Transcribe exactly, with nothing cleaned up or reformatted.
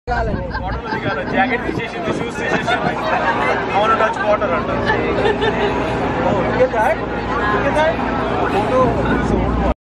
Jacket తీసేసింది, shoes తీసేసింది. అవును, టచ్ వాటర్ అంటారు.